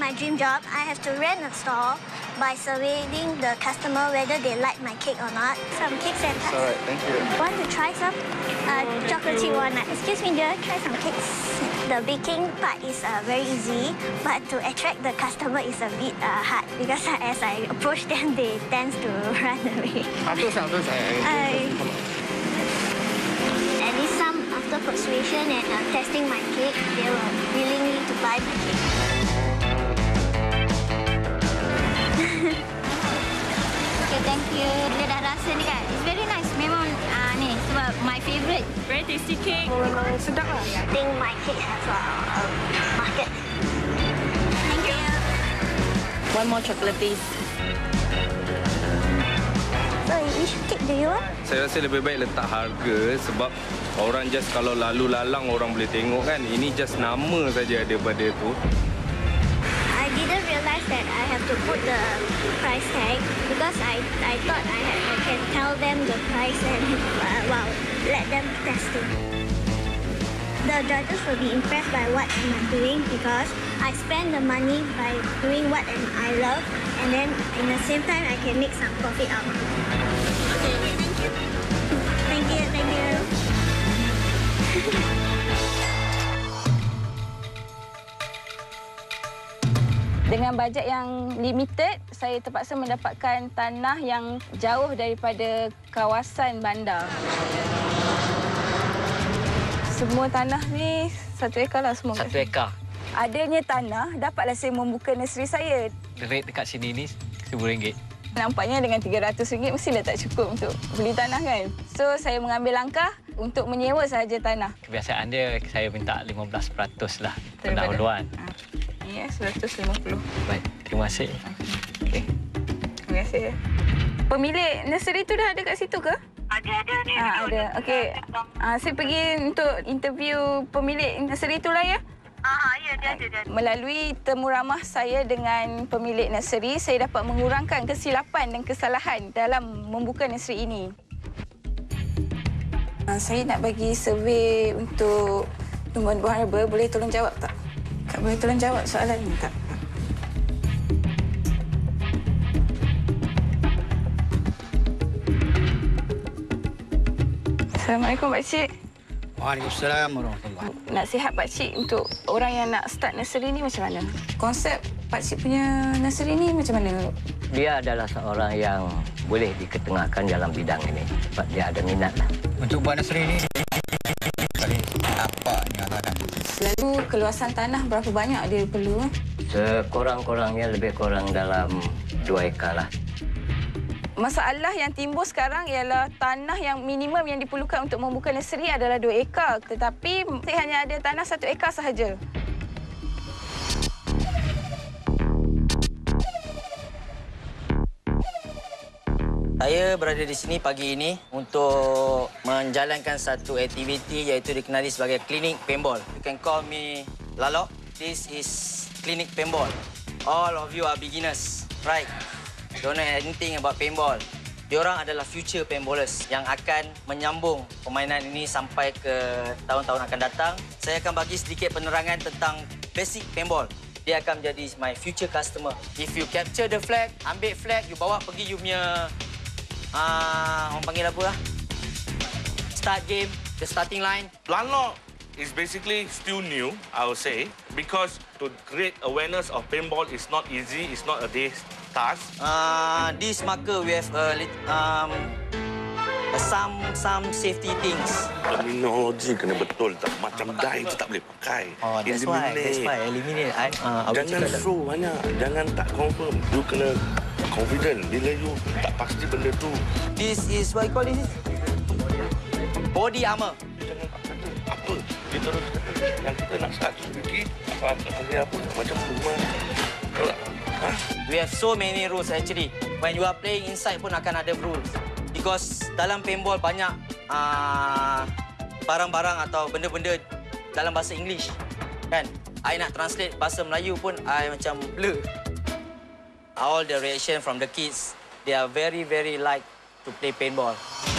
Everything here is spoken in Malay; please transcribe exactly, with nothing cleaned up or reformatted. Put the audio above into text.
my dream job, I have to rent a stall by surveying the customer whether they like my cake or not. Some cakes and tarts. All right, thank you. Want to try some? Uh, chocolate chip walnut. Excuse me, dear. Try some cakes. The baking part is uh, very easy, but to attract the customer is a bit uh, hard because as I approach them, they tend to run away. After some, after I... At least some after persuasion and uh, testing my cake, they were willingly to buy my cake. Okay, thank you. Dia dah rasa ni kan? It's very nice. Memang uh, ni sebab my favourite. Very tasty cake. Memang sedap lah. I think my cake has a, a market. Thank you. One more chocolate, please. So, which cake do you want? Saya rasa lebih baik letak harga sebab orang just kalau lalu lalang orang boleh tengok kan. Ini just nama saja daripada tu. I didn't realize that I have to put the price tag because I I thought I, had, I can tell them the price and uh, well let them test it. The judges will be impressed by what I'm doing because I spend the money by doing what I love, and then in the same time I can make some profit out. Okay, thank you. Thank you, thank you. Dengan bajet yang limited, saya terpaksa mendapatkan tanah yang jauh daripada kawasan bandar. Semua tanah ni satu ekar lah semua. Satu ekar. Adanya tanah, dapatlah saya membuka nursery saya. Rate dekat sini ni seribu ringgit. Nampaknya dengan tiga ratus ringgit mestilah tak cukup untuk beli tanah kan. So saya mengambil langkah untuk menyewa sahaja tanah. Kebiasaan dia saya minta lima belas peratus lah Daripada? pendahuluan. Ya, seratus lima puluh. Baik, terima kasih. Okey. Terima kasih. Pemilik nursery tu dah ada kat situ ke? Ada, ada. ada. Ha, ada. Okey. Ha, saya pergi untuk interview pemilik nursery tu lah ya. Ah, ya, dia ada, dia ada. Melalui temu ramah saya dengan pemilik nursery, saya dapat mengurangkan kesilapan dan kesalahan dalam membuka nursery ini. Ha, saya nak bagi survey untuk tumbuhan-tumbuhan herba. Boleh tolong jawab tak? Kak boleh tolong jawab soalan ni tak? Assalamualaikum Pakcik. Waalaikumsalam warahmatullahi. Nasihat Pakcik untuk orang yang nak start nursery ni macam mana? Konsep Pakcik punya nursery ni macam mana? Dia adalah seorang yang boleh diketengahkan dalam bidang ini sebab dia ada minat lah. Untuk buat nursery ni, kali apa ni katakan? Selalu keluasan tanah berapa banyak dia perlu? Sekurang-kurangnya lebih kurang dalam dua ekar lah. Masalah yang timbul sekarang ialah tanah yang minimum yang diperlukan untuk membuka nursery adalah dua ekar. Tetapi saya hanya ada tanah satu ekar sahaja. Saya berada di sini pagi ini untuk menjalankan satu aktiviti iaitu dikenali sebagai klinik paintball. You can call me Lalok. This is klinik paintball. All of you are beginners, right? Don't know anything about paintball. Diorang adalah future paintballers yang akan menyambung permainan ini sampai ke tahun-tahun akan datang. Saya akan bagi sedikit penerangan tentang basic paintball. Dia akan menjadi my future customer. If you capture the flag, ambil flag, you bawa pergi you punya Ah, orang panggil apa lah? Start game, the starting line. Lalok is basically still new, I would say, because to create awareness of paintball is not easy, it's not a day's task. Uh, this marker we have uh, um, some some safety things. Terminologi kena betul tak? Macam die tu tak boleh pakai. Oh, that's why, that's why eliminate. I, uh, Jangan flow banyak, jangan tak confirm. You kena confident bila you tak pasti benda tu. This is what you call this? Body armor. Jangan tak kata apa. Dia terus kata yang kita nak start sedikit. Apa apa macam rumah. Ha? We have so many rules actually. When you are playing inside pun akan ada rules. Because dalam paintball banyak barang-barang uh, atau benda-benda dalam bahasa English. Kan? I nak translate bahasa Melayu pun I macam blur. All the reaction from the kids, they are very, very like to play paintball.